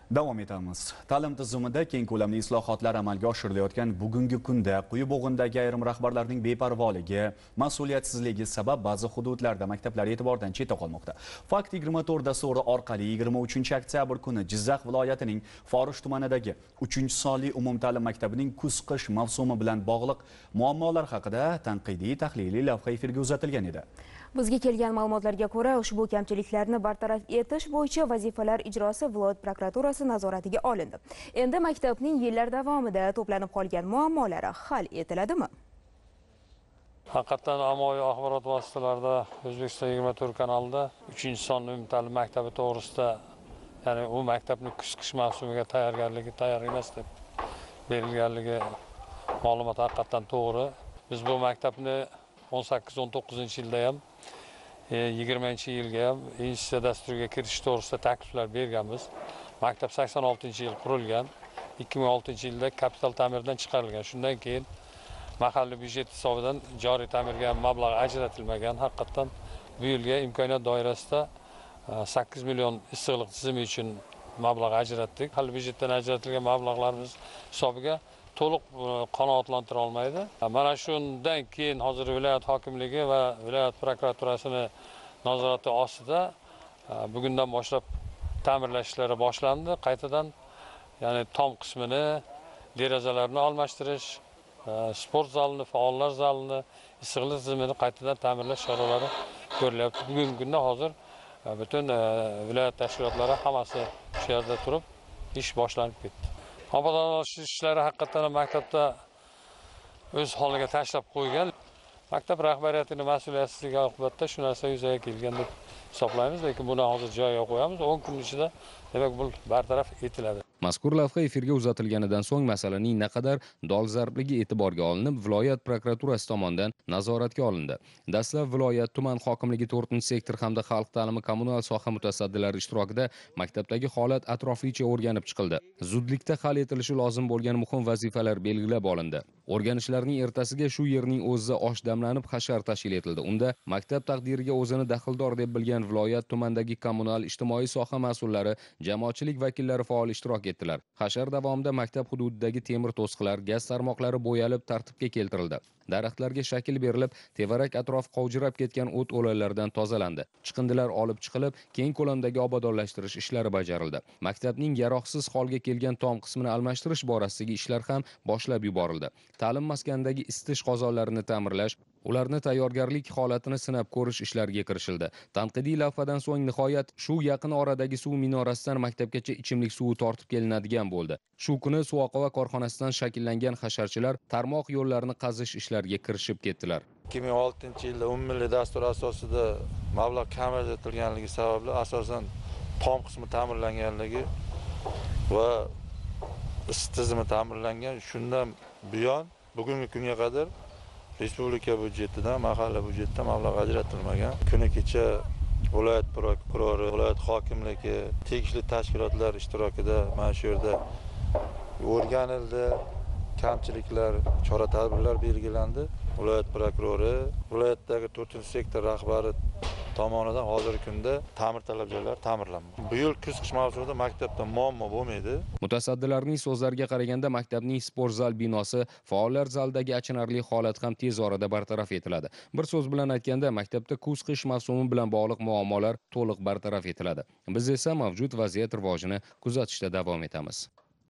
Davom etamiz. Ta'lim tizimida keng ko'lamli islohotlar amalga oshirilayotgan bugungi kunda quyi bo'g'indagi ayrim rahbarlarning beparvoligi, mas'uliyatsizligi sabab ba'zi hududlarda maktablar e'tibordan chetda qolmoqda. Fakt 24 dasturi orqali 23 oktyabr kuni Jizzax viloyatining Forish tumanidagi 3-sonli umumta'lim maktabining kuz-qish mavsumi bilan bog'liq muammolar haqida tanqidiy tahliliy lavha efirga uzatilgan edi. Bizga kelgan ma'lumotlarga ko'ra, ushbu kamchiliklarni bartaraf etish bo'yicha vazifalar ijrosi viloyat prokuraturasi nazoratiga olindi. Endi maktabning yillar davomida to'planib qolgan muammolari hal etiladimi? Haqiqatan ommaviy axborot vositalarida O'zbekiston 24 kanalida 3-sonli umumta'lim maktabi to'g'risida, ya'ni u maktabning kuz-qish mavsumiga tayyor emas deb berilganligi ma'lumot haqiqatan to'g'ri. Biz bu maktabni 18-19-yilda ham 20-yilga ham institutsiya dasturiga kirish to'g'risida takliflar berganmiz. Maktab 86-yil qurilgan, 2006-yilda kapital ta'mirdan chiqarilgan. Shundan keyin mahalliy byudjet hisobidan joriy ta'mirga mablag' ajratilmagan. Haqiqatan bu yilga imkoniyat doirasida 8 million issiqlik tizimi uchun mablag' ajratdik. Mahalliy byudjetdan ajratilgan mablag'larimiz hisobiga to'liq qanoatlantira olmaydi. Mana shundan keyin hozir viloyat hokimligi va viloyat prokuraturasining nazorati ostida bugundan boshlab ta'mirlash ishlari boshlandi. Qaytadan, ya'ni tom qismini, derazalarni almashtirish, sport zalini, faollar zalini, issiqlik tizimini qaytadan ta'mirlash choralari ko'rilyapti. Bugungi kunda hozir butun viloyat tashkilotlari hammasi shu yerda turib ish boshlanib ketdi. Obodonlashtirish ishlari haqiqatan maktabda o'z holiga tashlab qo'ygan. Maktab rahbariyatining mas'uliyatsizligi oqibatida shu narsa yuzaga kelgan deb hisoblaymiz, lekin buni hozir joyiga qo'yamiz. 10 kun ichida demak bu bartaraf etiladi. Mazkur lavha efirga uzatilganidan so'ng masalaning naqadar dolzarbligi e'tiborga olinib, viloyat prokuraturasi tomonidan nazoratga olindi. Dastlab viloyat tuman hokimligi 4-sektor hamda xalq ta'limi kommunal soha mutasaddilari ishtirokida maktabdagi holat atroflicha o'rganib chiqildi. Zudlikda hal etilishi lozim bo'lgan muhim vazifalar belgilab olindi. O'rganishlarning ertasiga shu yerning o'zida osh damlanib hashar tashkil etildi. Unda maktab taqdiriga o'zini daxldor deb bilgan viloyat tumandagi kommunal ijtimoiy soha mas'ullari, jamoatchilik vakillari faol ishtirok etdilar. Hashar davomida maktab hududidagi temir to'siqlar, gaz tarmoqlari bo'yalib tartibga keltirildi. Daraxtlarga shakl berilib, tevarak atrof qovjirab ketgan o't o'lanlardan tozalandi. Chiqindilar olib chiqilib, keng ko'lamdagi obodonlashtirish ishlari bajarildi. Maktabning yaroqsiz holga kelgan tom qismini almashtirish borasidagi ishlar ham boshlab yuborildi. Ta'lim maskanidagi isitish qozonlarini ta'mirlash, ularni tayyorgarlik holatini sinab ko'rish ishlariga kirishildi. Tanqidiy lavhadan so'ng nihoyat shu yaqin oradagi suv minorasidan maktabgacha ichimlik suvi tortib kelinadigan bo'ldi. Shu kuni Suvoqova korxonasidan shakllangan hasharchilar tarmoq yo'llarini qazish ishlariga kirishib ketdilar. 2006-yilda umummilliy dastur asosida mablag' kam ajratilganligi sababli asosan tom qismi ta'mirlanganligi va isitish tizimi ta'mirlangan. Shundan buyon bugungi kunga qadar respublika byudjetidan, mahalla byudjetidan mablag' ajratilmagan. Kuni kecha viloyat prokurori, viloyat hokimligi, tegishli tashkilotlar ishtirokida mana shu yerda o'rganildi, kamchiliklar, chora-tadbirlar belgilandi. Viloyat prokurori, viloyatdagi 4-sektor rahbari tomonidan hozirgi kunda ta'mir talabchanlar ta'mirlanmoqda. Bu yil kuz-qish mavsumida maktabda muammo bo'lmaydi. Mutasaddilarning so'zlariga qaraganda maktabning sport zal binosi, faollar zalidagi achinarli holat ham tez orada bartaraf etiladi. Bir so'z bilan aytganda, maktabda kuz-qish mavsumi bilan bog'liq muammolar to'liq bartaraf etiladi. Biz esa mavjud vaziyat rivojini kuzatishda davom etamiz.